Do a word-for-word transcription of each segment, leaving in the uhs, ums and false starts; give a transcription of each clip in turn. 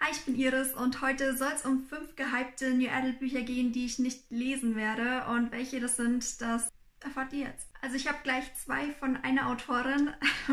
Hi, ich bin Iris und heute soll es um fünf gehypte New Adult Bücher gehen, die ich nicht lesen werde. Und welche das sind, das erfahrt ihr jetzt. Also ich habe gleich zwei von einer Autorin.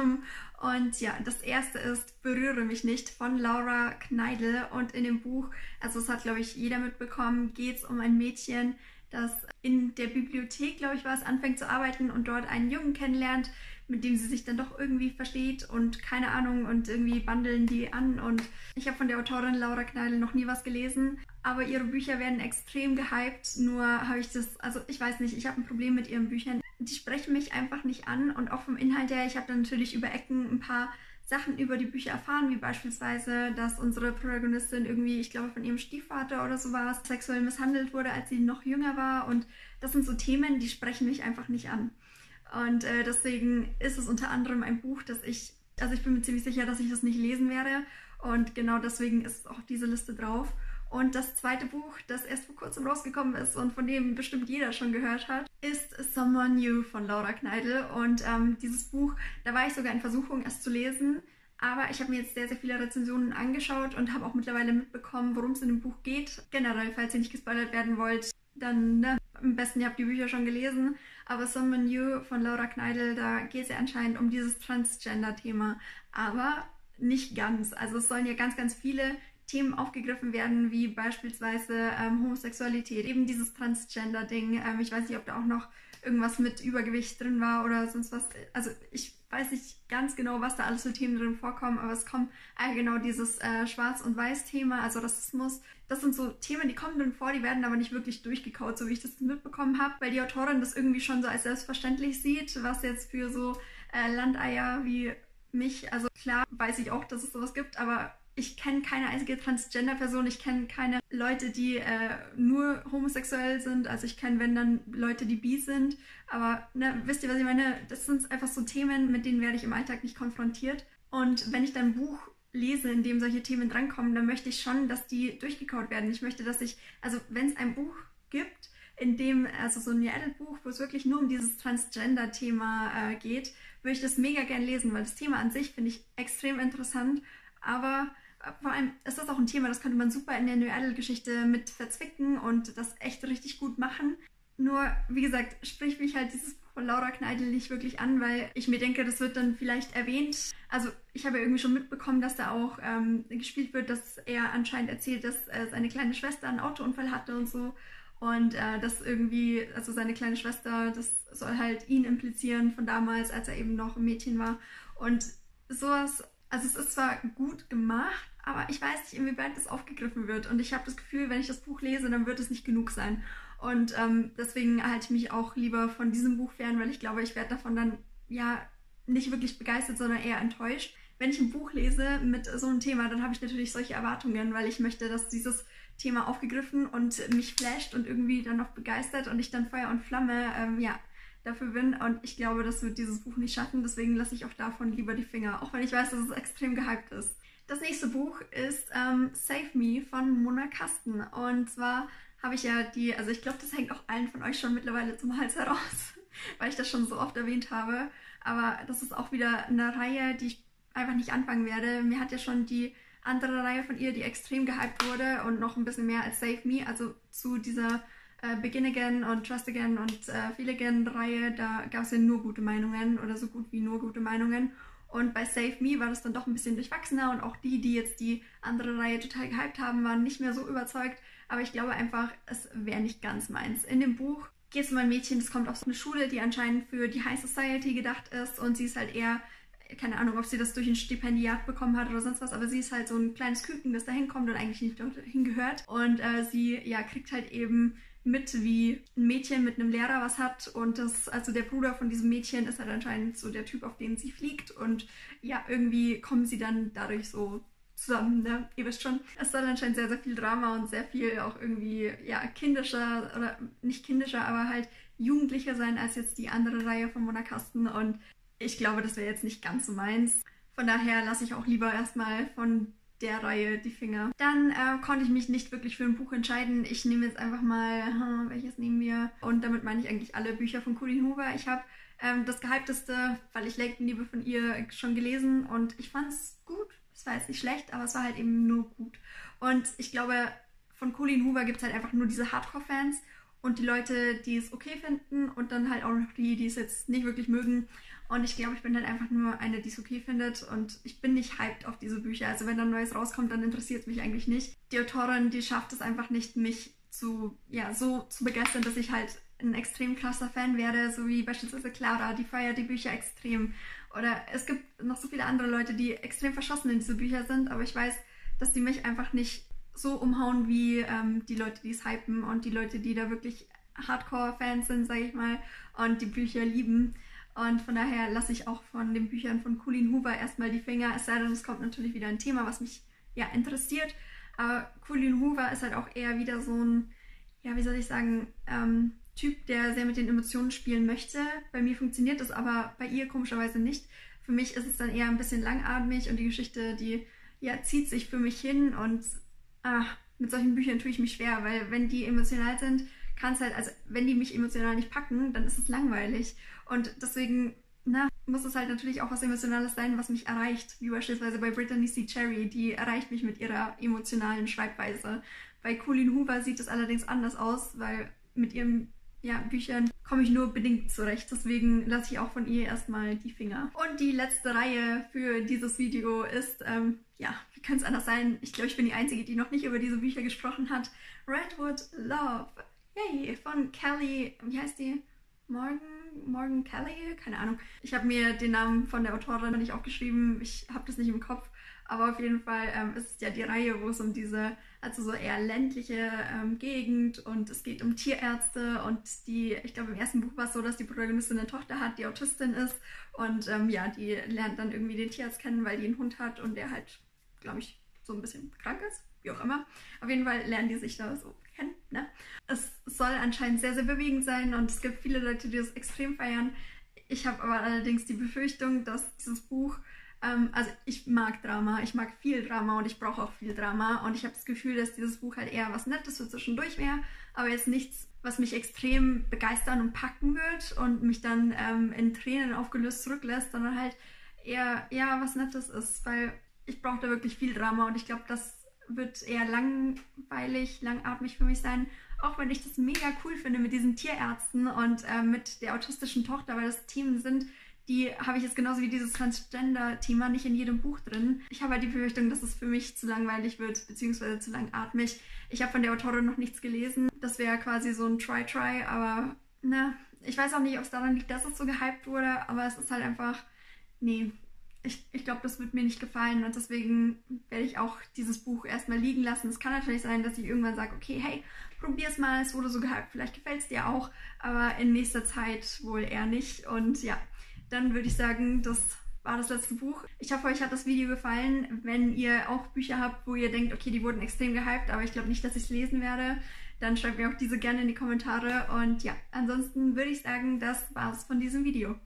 Und ja, das erste ist Berühre mich nicht von Laura Kneidl. Und in dem Buch, also das hat glaube ich jeder mitbekommen, geht es um ein Mädchen, das in der Bibliothek, glaube ich war es, anfängt zu arbeiten und dort einen Jungen kennenlernt, mit dem sie sich dann doch irgendwie versteht und keine Ahnung und irgendwie bandeln die an. Und ich habe von der Autorin Laura Kneidl noch nie was gelesen, aber ihre Bücher werden extrem gehypt, nur habe ich das, also ich weiß nicht, ich habe ein Problem mit ihren Büchern. Die sprechen mich einfach nicht an und auch vom Inhalt her, ich habe dann natürlich über Ecken ein paar Sachen über die Bücher erfahren, wie beispielsweise, dass unsere Protagonistin irgendwie, ich glaube von ihrem Stiefvater oder so war, sexuell misshandelt wurde, als sie noch jünger war, und das sind so Themen, die sprechen mich einfach nicht an. Und äh, deswegen ist es unter anderem ein Buch, das ich, also ich bin mir ziemlich sicher, dass ich das nicht lesen werde, und genau deswegen ist auch diese Liste drauf. Und das zweite Buch, das erst vor kurzem rausgekommen ist und von dem bestimmt jeder schon gehört hat, ist Someone New von Laura Kneidl. Und ähm, dieses Buch, da war ich sogar in Versuchung, es zu lesen, aber ich habe mir jetzt sehr, sehr viele Rezensionen angeschaut und habe auch mittlerweile mitbekommen, worum es in dem Buch geht. Generell, falls ihr nicht gespoilert werden wollt, dann ne, am besten ihr habt die Bücher schon gelesen. Aber Someone New von Laura Kneidl, da geht es ja anscheinend um dieses Transgender-Thema. Aber nicht ganz. Also es sollen ja ganz, ganz viele Themen aufgegriffen werden, wie beispielsweise ähm, Homosexualität, eben dieses Transgender-Ding. Ähm, ich weiß nicht, ob da auch noch irgendwas mit Übergewicht drin war oder sonst was. Also ich weiß nicht ganz genau, was da alles für Themen drin vorkommen, aber es kommt äh, genau dieses äh, Schwarz- und Weiß-Thema, also Rassismus. Das sind so Themen, die kommen drin vor, die werden aber nicht wirklich durchgekaut, so wie ich das mitbekommen habe, weil die Autorin das irgendwie schon so als selbstverständlich sieht, was jetzt für so äh, Landeier wie mich, also klar weiß ich auch, dass es sowas gibt, aber ich kenne keine einzige Transgender-Person, ich kenne keine Leute, die äh, nur homosexuell sind, also ich kenne, wenn dann, Leute, die bi sind, aber ne, wisst ihr, was ich meine? Das sind einfach so Themen, mit denen werde ich im Alltag nicht konfrontiert, und wenn ich dann ein Buch lese, in dem solche Themen drankommen, dann möchte ich schon, dass die durchgekaut werden. Ich möchte, dass ich, also wenn es ein Buch gibt, in dem, also so ein New Adult Buch, wo es wirklich nur um dieses Transgender-Thema äh, geht, würde ich das mega gern lesen, weil das Thema an sich finde ich extrem interessant, aber vor allem ist das auch ein Thema, das könnte man super in der New Adult-Geschichte mit verzwicken und das echt richtig gut machen. Nur, wie gesagt, spricht mich halt dieses Buch von Laura Kneidl nicht wirklich an, weil ich mir denke, das wird dann vielleicht erwähnt. Also ich habe ja irgendwie schon mitbekommen, dass da auch ähm, gespielt wird, dass er anscheinend erzählt, dass äh, seine kleine Schwester einen Autounfall hatte und so. Und äh, das irgendwie, also seine kleine Schwester, das soll halt ihn implizieren von damals, als er eben noch ein Mädchen war. Und sowas, also es ist zwar gut gemacht, aber ich weiß nicht, inwieweit das aufgegriffen wird. Und ich habe das Gefühl, wenn ich das Buch lese, dann wird es nicht genug sein. Und ähm, deswegen halte ich mich auch lieber von diesem Buch fern, weil ich glaube, ich werde davon dann ja nicht wirklich begeistert, sondern eher enttäuscht. Wenn ich ein Buch lese mit so einem Thema, dann habe ich natürlich solche Erwartungen, weil ich möchte, dass dieses Thema aufgegriffen und mich flasht und irgendwie dann noch begeistert und ich dann Feuer und Flamme ähm, ja, dafür bin. Und ich glaube, das wird dieses Buch nicht schaffen, deswegen lasse ich auch davon lieber die Finger, auch wenn ich weiß, dass es extrem gehypt ist. Das nächste Buch ist ähm, Save Me von Mona Kasten. Und zwar habe ich ja die, also ich glaube, das hängt auch allen von euch schon mittlerweile zum Hals heraus, weil ich das schon so oft erwähnt habe. Aber das ist auch wieder eine Reihe, die ich einfach nicht anfangen werde. Mir hat ja schon die andere Reihe von ihr, die extrem gehypt wurde und noch ein bisschen mehr als Save Me, also zu dieser äh, Begin Again und Trust Again und äh, Feel Again Reihe, da gab es ja nur gute Meinungen oder so gut wie nur gute Meinungen. Und bei Save Me war das dann doch ein bisschen durchwachsener und auch die, die jetzt die andere Reihe total gehypt haben, waren nicht mehr so überzeugt. Aber ich glaube einfach, es wäre nicht ganz meins. In dem Buch geht es um ein Mädchen, das kommt auf so eine Schule, die anscheinend für die High Society gedacht ist, und sie ist halt eher, keine Ahnung, ob sie das durch ein Stipendiat bekommen hat oder sonst was, aber sie ist halt so ein kleines Küken, das da hinkommt und eigentlich nicht dorthin gehört. Und äh, sie ja, kriegt halt eben mit, wie ein Mädchen mit einem Lehrer was hat, und das, also der Bruder von diesem Mädchen ist halt anscheinend so der Typ, auf den sie fliegt, und ja, irgendwie kommen sie dann dadurch so zusammen, ne? Ihr wisst schon, es soll anscheinend sehr, sehr viel Drama und sehr viel auch irgendwie, ja, kindischer, oder nicht kindischer, aber halt jugendlicher sein als jetzt die andere Reihe von Mona Kasten, und ich glaube, das wäre jetzt nicht ganz so meins. Von daher lasse ich auch lieber erstmal von der Reihe die Finger. Dann äh, konnte ich mich nicht wirklich für ein Buch entscheiden. Ich nehme jetzt einfach mal, hm, welches nehmen wir? Und damit meine ich eigentlich alle Bücher von Colleen Hoover. Ich habe ähm, das gehypteste, weil ich Laken liebe, von ihr schon gelesen und ich fand es gut. es war jetzt nicht schlecht, aber es war halt eben nur gut. Und ich glaube, von Colleen Hoover gibt es halt einfach nur diese Hardcore-Fans und die Leute, die es okay finden und dann halt auch noch die, die es jetzt nicht wirklich mögen. Und ich glaube, ich bin halt einfach nur eine, die es okay findet und ich bin nicht hyped auf diese Bücher. Also wenn da Neues rauskommt, dann interessiert es mich eigentlich nicht. Die Autorin, die schafft es einfach nicht, mich zu, ja, so zu begeistern, dass ich halt ein extrem krasser Fan werde, so wie beispielsweise Clara, die feiert die Bücher extrem. Oder es gibt noch so viele andere Leute, die extrem verschossen in diese Bücher sind, aber ich weiß, dass die mich einfach nicht so umhauen wie ähm, die Leute, die es hypen und die Leute, die da wirklich Hardcore-Fans sind, sage ich mal, und die Bücher lieben. Und von daher lasse ich auch von den Büchern von Colleen Hoover erstmal die Finger, es sei denn, es kommt natürlich wieder ein Thema, was mich ja interessiert. Aber Colleen Hoover ist halt auch eher wieder so ein, ja, wie soll ich sagen, ähm, Typ, der sehr mit den Emotionen spielen möchte. Bei mir funktioniert das aber bei ihr komischerweise nicht. Für mich ist es dann eher ein bisschen langatmig und die Geschichte, die ja, zieht sich für mich hin und ah, mit solchen Büchern tue ich mich schwer, weil wenn die emotional sind, kann es halt, also wenn die mich emotional nicht packen, dann ist es langweilig. Und deswegen, na, muss es halt natürlich auch was Emotionales sein, was mich erreicht. Wie beispielsweise bei Brittany C. Cherry, die erreicht mich mit ihrer emotionalen Schreibweise. Bei Colleen Hoover sieht es allerdings anders aus, weil mit ihren ja, Büchern komme ich nur bedingt zurecht. Deswegen lasse ich auch von ihr erstmal die Finger. Und die letzte Reihe für dieses Video ist, ähm, ja, wie kann es anders sein? Ich glaube, ich bin die Einzige, die noch nicht über diese Bücher gesprochen hat. Redwood Love. Yay, von Kelly, wie heißt die? Morgan, Morgan Kelly? Keine Ahnung. Ich habe mir den Namen von der Autorin nicht aufgeschrieben. Ich habe das nicht im Kopf. Aber auf jeden Fall ähm, ist es ja die Reihe, wo es um diese, also so eher ländliche ähm, Gegend und es geht um Tierärzte und die, ich glaube im ersten Buch war es so, dass die Protagonistin eine Tochter hat, die Autistin ist und ähm, ja, die lernt dann irgendwie den Tierarzt kennen, weil die einen Hund hat und der halt, glaube ich, so ein bisschen krank ist, wie auch immer. Auf jeden Fall lernen die sich da so kennen, ne? Es soll anscheinend sehr, sehr bewegend sein und es gibt viele Leute, die das extrem feiern. Ich habe aber allerdings die Befürchtung, dass dieses Buch also ich mag Drama, ich mag viel Drama und ich brauche auch viel Drama und ich habe das Gefühl, dass dieses Buch halt eher was Nettes für zwischendurch wäre, aber jetzt nichts, was mich extrem begeistern und packen wird und mich dann ähm, in Tränen aufgelöst zurücklässt, sondern halt eher, eher was Nettes ist, weil ich brauche da wirklich viel Drama und ich glaube, das wird eher langweilig, langatmig für mich sein, auch wenn ich das mega cool finde mit diesen Tierärzten und äh, mit der autistischen Tochter, weil das Themen sind, die habe ich jetzt genauso wie dieses Transgender-Thema nicht in jedem Buch drin. Ich habe halt die Befürchtung, dass es für mich zu langweilig wird, beziehungsweise zu langatmig. Ich habe von der Autorin noch nichts gelesen. Das wäre quasi so ein Try-Try, aber na, ich weiß auch nicht, ob es daran liegt, dass es so gehypt wurde, aber es ist halt einfach, nee, ich, ich glaube, das wird mir nicht gefallen und deswegen werde ich auch dieses Buch erstmal liegen lassen. Es kann natürlich sein, dass ich irgendwann sage, okay, hey, probier's mal, es wurde so gehypt, vielleicht gefällt es dir auch, aber in nächster Zeit wohl eher nicht und ja. Dann würde ich sagen, das war das letzte Buch. Ich hoffe, euch hat das Video gefallen. Wenn ihr auch Bücher habt, wo ihr denkt, okay, die wurden extrem gehypt, aber ich glaube nicht, dass ich es lesen werde, dann schreibt mir auch diese gerne in die Kommentare. Und ja, ansonsten würde ich sagen, das war's von diesem Video.